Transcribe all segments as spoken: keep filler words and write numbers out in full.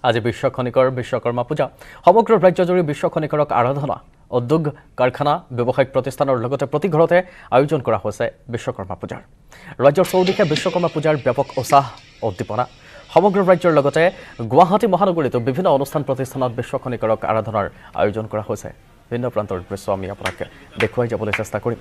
আজি বিশ্ব খনিকৰ বিশ্বকৰ্মা পূজা সমগ্ৰ ৰাজ্যজুৰি বিশ্ব খনিকৰক আৰাধনা উদ্যোগ কাৰখানা ব্যৱসায়িক প্ৰতিষ্ঠানৰ লগতে প্ৰতি ঘৰতে আয়োজন কৰা হৈছে বিশ্বকৰ্মা পূজাৰ ৰাজ্যৰ চৌদিশে বিশ্বকৰ্মা পূজাৰ ব্যাপক উৎসাহ উদ্দীপনা সমগ্ৰ ৰাজ্যৰ লগতে গুৱাহাটী মহানগৰীতো বিভিন্ন অনুষ্ঠান প্ৰতিষ্ঠানত বিশ্ব খনিকৰক আৰাধনাৰ আয়োজন কৰা হৈছে ভিন্ন প্ৰান্তৰ দৃশ্য আমি আপোনাক দেখুৱাই যাবলৈ চেষ্টা কৰিম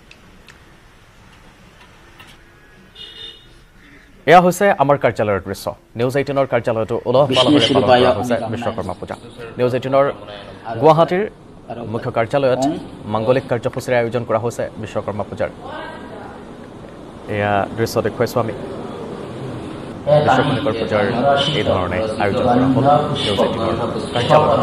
এয়া হৈছে আমাৰ কাৰ্যালয়ৰ দৃশ্য নিউজ এইটিন ৰ কাৰ্যালয়টো উলহ পালহেৰে পালন কৰা হৈছে বিশ্বকৰ্মা পূজা নিউজ এইটিন ৰ গুৱাহাটীৰ মুখ্য কাৰ্যালয়ত মাংগলিক কাৰ্যসূচীৰ আয়োজন কৰা হৈছে বিশ্বকৰ্মা পূজাৰ এয়া দৃশ্য দেখুৱাইছো আমি বিশ্বকৰ্মা পূজাৰ এই ধৰণে আয়োজন কৰা হ'ল নিউজ এইটিন ৰ কাৰ্যালয়ত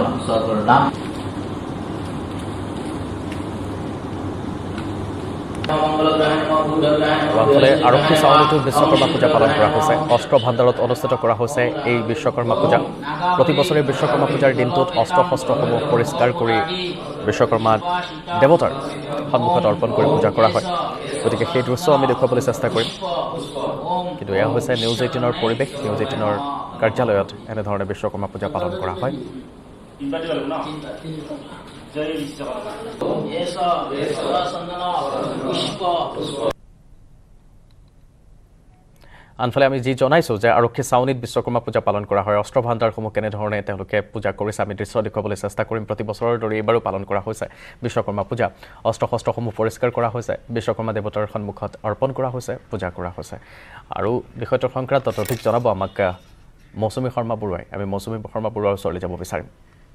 বাংলাদেশে আৰক্ষী চাউলতো বিশ্বকৰ্মা পূজা পালন কৰা হৈছে অস্ত্ৰ ভাণ্ডাৰত অনুষ্ঠিত কৰা হৈছে এই বিশ্বকৰ্মা পূজা প্ৰতি বছৰে বিশ্বকৰ্মা পূজাৰ দিনটোত অস্ত্ৰ শস্ত্ৰসমূহ পৰিষ্কাৰ কৰি বিশ্বকৰ্মা দেৱতাৰ সন্মুখত অৰ্পণ কৰি পূজা কৰা হয় গতিকে সেই দৃশ্য আমি দেখুৱাবলৈ চেষ্টা কৰিম কিন্তু এয়া হৈছে নিউজ এইটিন ৰ পৰিৱেশ নিউজ এইটিন ৰ কাৰ্যালয়ত এনেধৰণে বিশ্বকৰ্মা পূজা পালন কৰা হয় আনফালে আমি যি জনাইছো যে আৰক্ষী চাউনিত বিশ্বকৰ্মা পূজা পালন কৰা হয় অস্ত্ৰ ভাণ্ডাৰসমূহ কেনেধৰণে তেওঁলোকে পূজা কৰিছে আমি দৃশ্য দেখুৱাবলৈ চেষ্টা কৰিম প্ৰতি বছৰৰ দৰে এইবাৰো পালন কৰা হৈছে বিশ্বকৰ্মা পূজা অস্ত্ৰ শস্ত্ৰসমূহ পৰিষ্কাৰ কৰা হৈছে বিশ্বকৰ্মা দেৱতাৰ সন্মুখত অৰ্পণ কৰা হৈছে পূজা কৰা হৈছে আৰু বিষয়টোৰ সংক্ৰান্তত অধিক জনাব আমাক মৌচুমী শৰ্মা বৰুৱাই আমি মৌচুমী শৰ্মা বৰুৱাৰ ওচৰলৈ যাব বিচাৰিম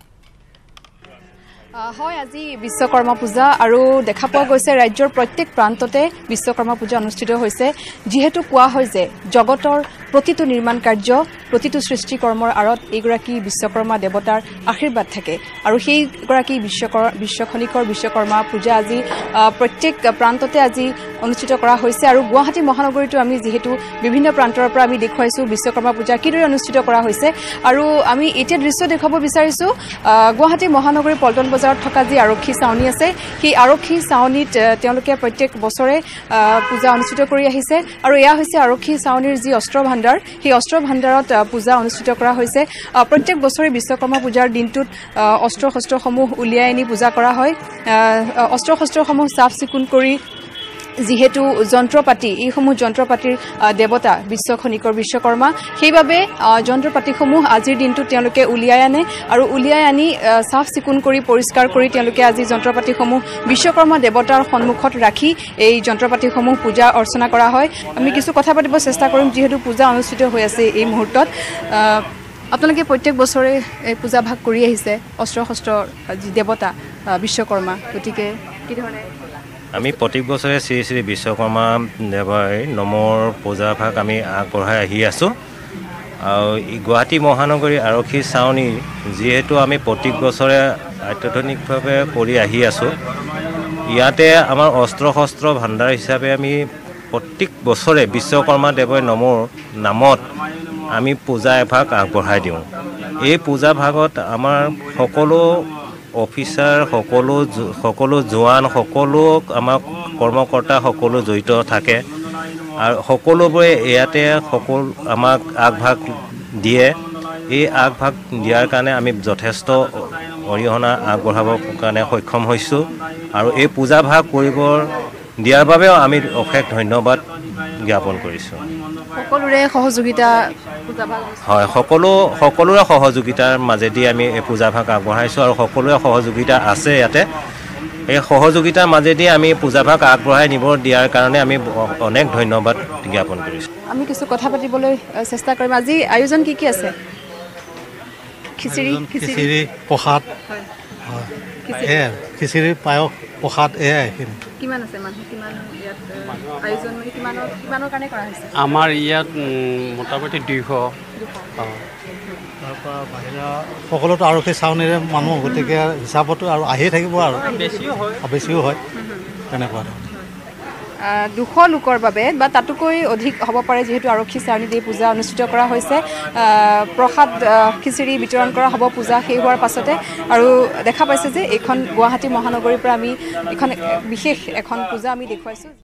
হয় আজি বিশ্বকৰ্মা পূজা আৰু দেখা পোৱা গৈছে ৰাজ্যৰ প্ৰত্যেক প্ৰান্ততে বিশ্বকৰ্মা পূজা অনুষ্ঠিত হৈছে যেহেতু কোৱা হয় যে জগতৰ প্ৰতিটো নিৰ্মাণ কাৰ্য প্ৰতিটো সৃষ্টি কৰ্মৰ আৰত এইগৰাকী বিশ্বকৰ্মা দেৱতাৰ আশীৰ্বাদ থাকে আৰু সেই গৰাকী বিশ্বকৰ্মা বিশ্বখনিকৰ বিশ্বকৰ্মা পূজা আজি প্ৰত্যেক প্ৰান্ততে আজি অনুষ্ঠিত কৰা হৈছে আৰু গুৱাহাটী মহানগৰীতো আমি যেহেতু বিভিন্ন প্ৰান্তৰ পৰা আমি দেখুৱাইছো বিশ্বকৰ্মা পূজা কিদৰে অনুষ্ঠিত কৰা হৈছে আৰু আমি এতিয়া দৃশ্য দেখাব বিচাৰিছো গুৱাহাটী মহানগৰীৰ পল্টন বজাৰত থকা যি আৰক্ষী চাউনি আছে সেই আৰক্ষী চাউনিত তেওঁলোকে প্ৰত্যেক বছৰে পূজা অনুষ্ঠিত কৰি আহিছে আৰু এয়া হৈছে আৰক্ষী চাউনিৰ যি অস্ত্ৰ ভাণ্ডাৰ সেই অস্ত্ৰ ভাণ্ডাৰত পূজা অনুষ্ঠিত কৰা হৈছে প্ৰত্যেক বছৰে বিশ্বকৰ্মা পূজাৰ দিনটোত অস্ত্ৰ শস্ত্ৰসমূহ উলিয়াই আনি পূজা কৰা হয় অস্ত্ৰ শস্ত্ৰসমূহ চাফ চিকুণ কৰি যেহেতু যন্ত্ৰপাতি এইসমূহ যন্ত্ৰপাতিৰ দেৱতা বিশ্বখনিকৰ বিশ্বকৰ্মা সেইবাবে যন্ত্ৰপাতিসমূহ আজিৰ দিনটোত তেওঁলোকে উলিয়াই আনে আৰু উলিয়াই আনি চাফ চিকুণ কৰি পৰিষ্কাৰ কৰি তেওঁলোকে আজি যন্ত্ৰপাতিসমূহ বিশ্বকৰ্মা দেৱতাৰ সন্মুখত ৰাখি এই যন্ত্ৰপাতিসমূহ পূজা অৰ্চনা কৰা হয় আমি কিছু কথা পাতিব চেষ্টা কৰিম যেহেতু পূজা অনুষ্ঠিত হৈ আছে এই মুহূৰ্তত আপোনালোকে প্ৰত্যেক বছৰে এই পূজা ভাগ কৰি আহিছে অস্ত্ৰ শস্ত্ৰৰ যি দেৱতা বিশ্বকৰ্মা গতিকে কি ধৰণে আমি প্ৰত্যেক বছৰে শ্ৰী শ্ৰী বিশ্বকৰ্মা দেৱৰ নমৰ পূজা ভাগ আমি আগবঢ়াই আহি আছোঁ আৰু গুৱাহাটী মহানগৰী আৰক্ষী চাউনি যিহেতু আমি প্ৰত্যেক বছৰে অত্যাধুনিকভাৱে কৰি আহি আছোঁ ইয়াতে আমাৰ অস্ত্ৰ শস্ত্ৰ ভাণ্ডাৰ হিচাপে আমি প্ৰত্যেক বছৰে বিশ্বকৰ্মা দেৱৰ নমৰ নামত আমি পূজা এভাগ আগবঢ়াই দিওঁ এই পূজা ভাগত আমাৰ সকলো অফিচাৰ সকলো সকলো জোৱান সকলো আমাৰ কৰ্মকৰ্তা সকলো জড়িত থাকে আৰু সকলোবোৰে ইয়াতে সকলো আমাক আগভাগ দিয়ে এই আগভাগ দিয়াৰ কাৰণে আমি যথেষ্ট অৰিহণা আগবঢ়াবৰ কাৰণে সক্ষম হৈছোঁ আৰু এই পূজা ভাগ কৰিব দিয়াৰ বাবেও আমি অশেষ ধন্যবাদ জ্ঞাপন কৰিছোঁ সকলোৰে সহযোগিতা হয় সকলো সকলোৰে সহযোগিতাৰ মাজেদি আমি এই পূজা ভাগ আগবঢ়াইছোঁ আৰু সকলোৰে সহযোগিতা আছে ইয়াতে এই সহযোগিতাৰ মাজেদি আমি পূজা ভাগ আগবঢ়াই নিব দিয়াৰ কাৰণে আমি অনেক ধন্যবাদ জ্ঞাপন কৰিছোঁ আমি কিছু কথা পাতিবলৈ চেষ্টা কৰিম আজি আয়োজন কি কি আছে খিচিৰি খিচিৰি প্ৰসাদ হয় খিচিৰি পায়স প্ৰসাদ এয়াই কিমান আছে মানুহ কিমান ইয়াত আয়োজন মানে কিমানৰ কিমানৰ কাৰণে কৰা হৈছে আমাৰ ইয়াত মোটামুটি দুইশ তাৰপৰা বাহিৰা সকলোতো আৰক্ষী চাউনিৰে মানুহ গতিকে হিচাপতো আৰু আহিয়ে থাকিব আৰু বেছিও হয় বেছিও হয় তেনেকুৱা দুশ লোকৰ বাবে বা তাতোকৈ অধিক হ'ব পাৰে যেহেতু আৰক্ষী চাউনিত এই পূজা অনুষ্ঠিত কৰা হৈছে প্ৰসাদ খিচিৰি বিতৰণ কৰা হ'ব পূজা শেষ হোৱাৰ পাছতে আৰু দেখা পাইছে যে এইখন গুৱাহাটী মহানগৰীৰ পৰা আমি এখন বিশেষ এখন পূজা আমি দেখুৱাইছোঁ